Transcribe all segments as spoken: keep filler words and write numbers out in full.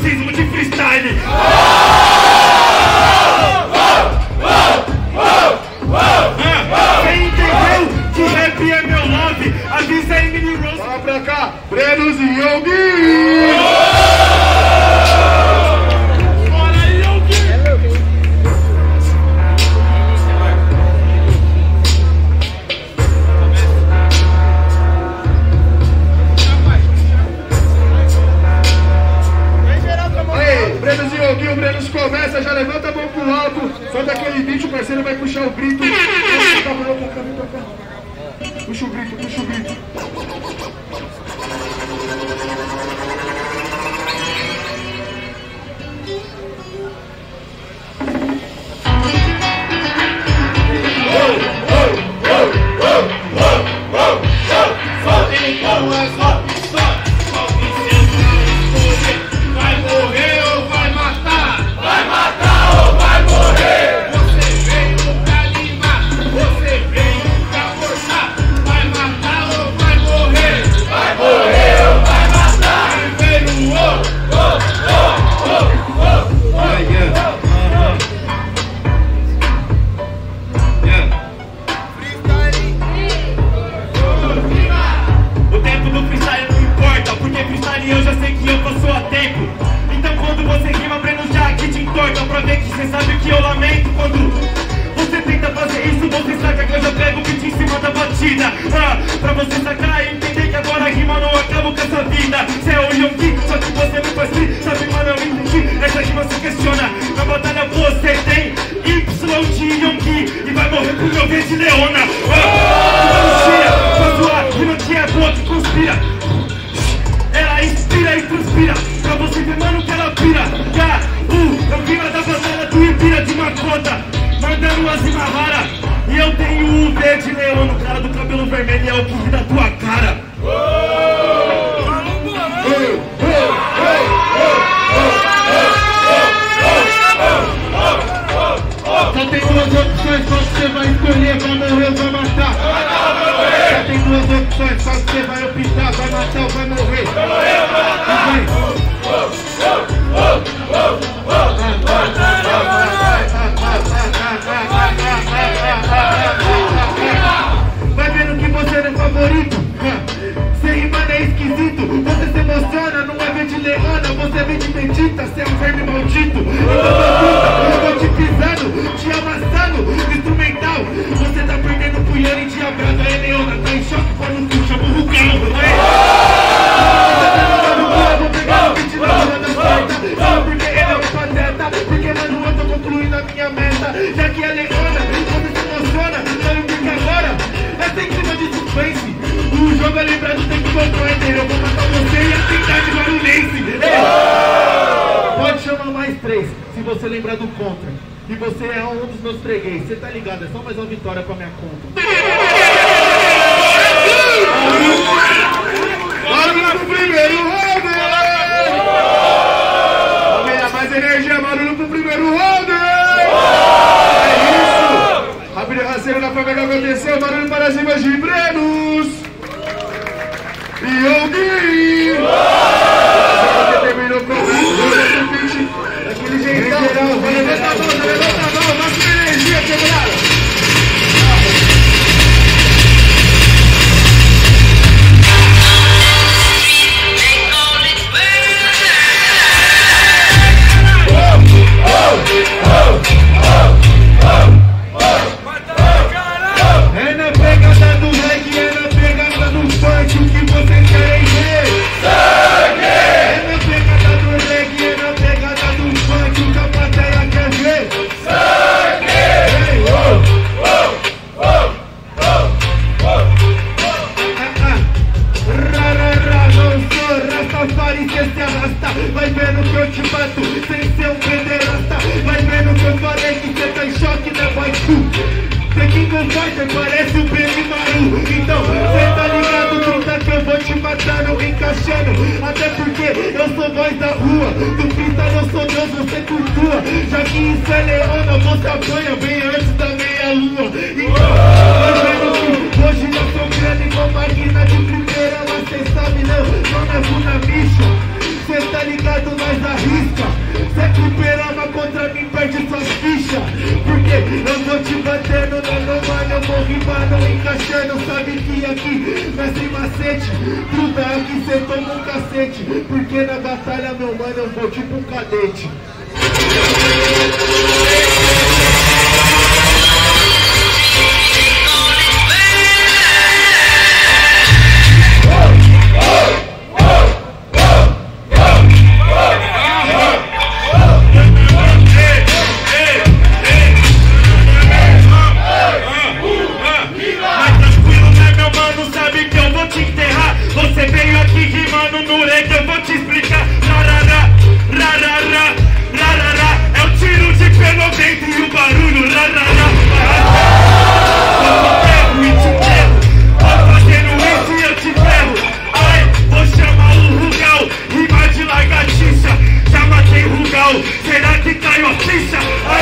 sismo de freestyle. Quem entendeu que rap é meu love, avisa aí, Mini Rose. Fala pra cá, Brenos e Yogi! Bora, Yogi! Aí, Brenos e Yogi, o Brenos começa, já levanta a mão pro alto, solta aquele beat, o parceiro vai puxar o grito. Puxa o grito, puxa o grito. Vai morrer ou vai matar? Vai matar ou vai morrer? Você veio pra limar, você veio pra forçar. Vai matar ou vai morrer? Vai morrer ou vai matar? Primeiro oh, oh, oh, oh, oh, oh, yeah. O tempo do freestyle não importa, porque freestyle eu já sei que eu passo a tempo. Então quando você rima, Breno já aqui te entorta, pra ver que cê sabe que eu lamento. Quando você tenta fazer isso, você saca que eu já pego o beat em cima da batida. Ah, pra você sacar e entender que agora a rima não acaba com essa vida. Cê é o Yogi, só que você não faz free. Sabe, mano, eu entendi, essa rima se questiona. Na batalha você tem Y de Yogi e vai morrer pro meu V de Leona. Ah, com a sua rima que é boa, que conspira. Ela inspira e transpira, pra você ver, mano, que ela pira. Já, uh, eu vim da batalha do Ibira de Macota, mandando as rimas raras. E eu tenho o V de Leão, o cara do cabelo vermelho, é o que ri da tua cara. Só tem duas opções, qual que você vai escolher? Vai morrer ou vai matar? Só tem duas opções, qual que você vai optar? Vai matar ou vai morrer? Vai morrer ou vai matar? Vai vendo que você não é favorito. Cê rima não é esquisito. Você se emociona, não é verde leona. Você vem de bendita, cê é um verme maldito. Então eu vou te pisando, te amassando, instrumental. Você tá perdendo pro Yuri de Abraga. É leona, tá em choque quando tu chama o vulcão. Eu vou pegar o beat na hora da porta. Só porque ele é um pateta. Porque mano, eu tô concluindo a minha meta. Já que é leona, você se emociona. Sabe o que agora? Essa em clima de suspense. O jogo é lembrado, tem que compreender. Eu vou matar você e a cidade barulhense. É. Pode chamar mais três, se você lembrar do contra. E você é um dos meus freguês. Você tá ligado, é só mais uma vitória pra minha conta. Barulho pro primeiro round! Vamos mais energia, barulho pro primeiro round! É isso! Rápido e rasteiro na família aconteceu, barulho para cima de Brenos! E Yogi! Você terminou com o beat daquele jeitão. Levanta a mão, levanta a mão, máxima energia, quebrada! É na pegada do reggae, é na pegada do funk, o que vocês querem ver? Sangue! É na pegada do reggae, é na pegada do funk, o que a plateia quer ver? Sangue! Ei, oh, oh, oh, oh, oh. Ah, ah. Ra, ra, ra, não sou Rastafari, cê se arrasta. Vai vendo que eu te bato, sem ser um pederasta. Vai vendo que eu falei que cê tá em choque, né, vai tu? Cê que não fighter parece o Benimaru. Então, cê tá ligado, trinta, que eu vou te matando, encaixando. Até porque eu sou voz da rua. Do freestyle eu sou Deus, você cultua. Já que isso é leona, você apanha bem antes da meia-lua. Então, vai vendo que hoje eu sou grande igual máquina de primeira. Mas cê sabe, não, não é na bicho. Cê tá ligado, nós arrisca. macete. Gruda aqui, cê toma um cacete. Porque na batalha, meu mano, eu vou tipo um cadete. Será que caiu a ficha?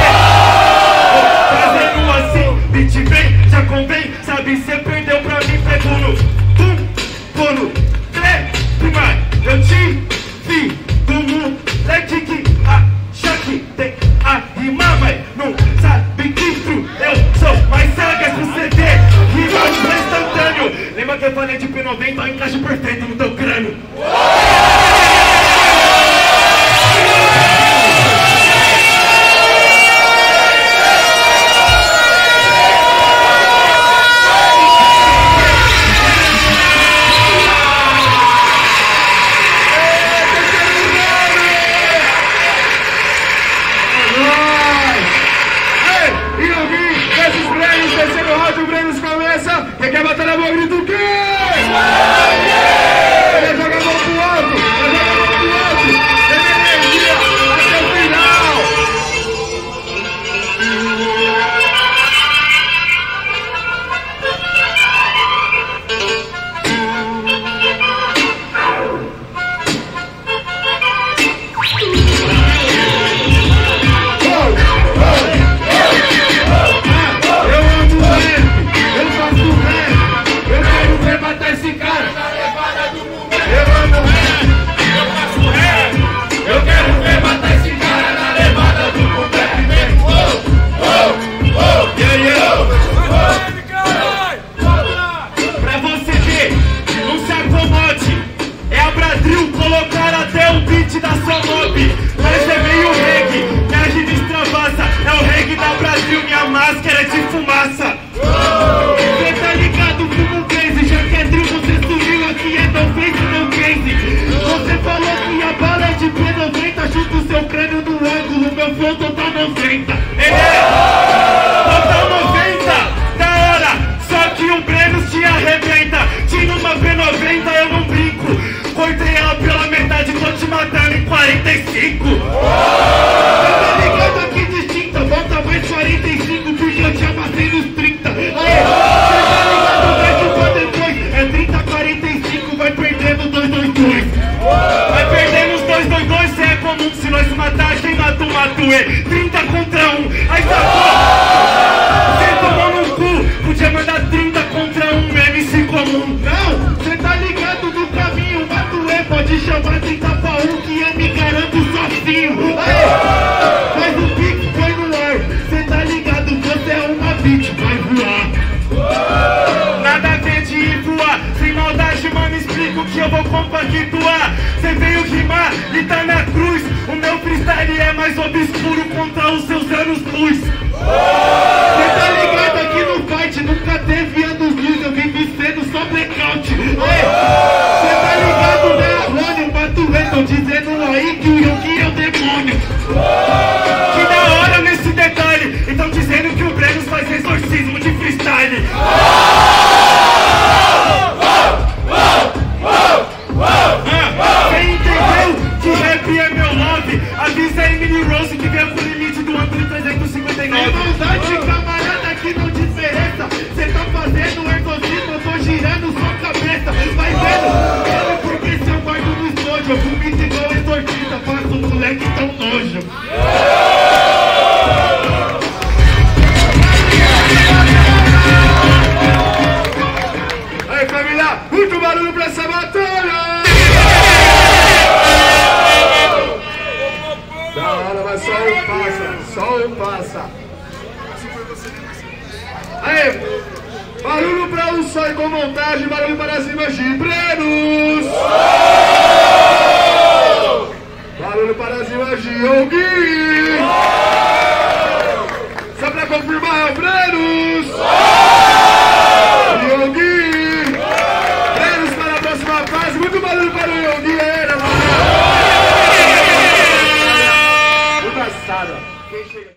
Fazendo assim, beat vem, já convém. Sabe, cê perdeu pra mim, pegou no tum, pô no três, prima. Eu te vi do moleque que acha que tem a rima, mas não sabe que intro. Eu sou mais sagas pro C D, rima instantâneo. Lembra que eu falei de P noventa, encaixe perfeito no teu crânio. Quem quer bater na boa, grita o quê? Ele joga a mão pro alto, ele joga a mão pro alto. Tem energia até o final. Máscara de fumaça. Cê tá ligado, fumo case. Já que é drill, você sumiu aqui, é no face, no case. Você falou que a bala é de P noventa. Chuta o seu crânio no ângulo, meu flow total noventa. Ele é total noventa, da hora. Só que o Breno te arrebenta. Tinha uma P noventa, eu não brinco. Cortei ela pela metade, tô te matando em quarenta e cinco. Cê tá ligado aqui distinta, bota mais quarenta e cinco. Porque eu te amassei nos trinta. Aê, cê tá ligado, vai chupar depois. É trinta, quarenta e cinco, vai perdendo dois, dois, dois. Vai perdendo os dois, dois, dois, cê é comum. Se nós matar, quem mata um, mata o E. trinta contra um, aí sacou? Cê tomou no cu, podia mandar trinta contra um, M C comum. Não, cê tá ligado no caminho, mata o E. Pode chamar trinta pra um que eu me garanto sozinho. Aê, faz o pique, põe no ar. Cê tá ligado, você é uma bitch, vai voar. Nada a ver de ir voar. Sem maldade, mano, explico que eu vou compactuar. Cê veio rimar e tá na cruz. O meu freestyle é mais obscuro contra os seus anos luz. Cê tá ligado aqui no fight, nunca teve anos luz. Eu vim sendo só blackout. Cê tá ligado, né, Arrônio? Mato tô dizendo aí que o Yogi é o demônio. Que da hora nesse detalhe. Então dizendo que o Breno faz exorcismo de freestyle. Você entendeu que rap é meu love? Avisa a Emily Rose que veio com o limite do ângulo trezentos e cinquenta e nove. É maldade, camarada, que não diferença. Cê tá fazendo exorcismo, eu tô girando sua cabeça. Vai vendo? Porque se eu guardo no estúdio, eu vomito igual exorcista. Faço um moleque tão nojo. Aí, família, muito barulho pra essa batalha! Da hora, mas só um passa, só um passa. Aí, Barulho pra um só e com montagem, barulho para cima de Brenos. Barulho para cima de Yogi.